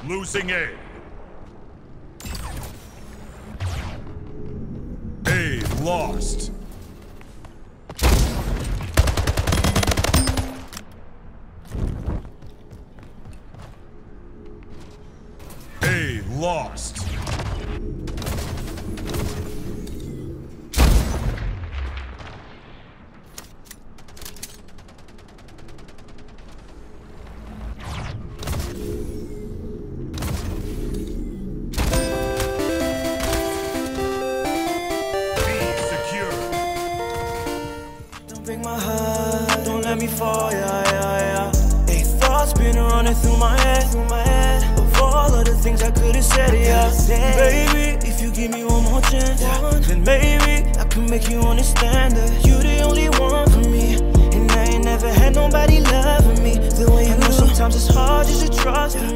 Losing A. A lost. A lost. Break my heart, don't let me fall, yeah. Hey, thoughts been running through my head, of all of the things I could've said, yeah. Baby, if you give me one more chance, then maybe I can make you understand that you the only one for me. And I ain't never had nobody loving me the way you know sometimes it's hard just to trust me.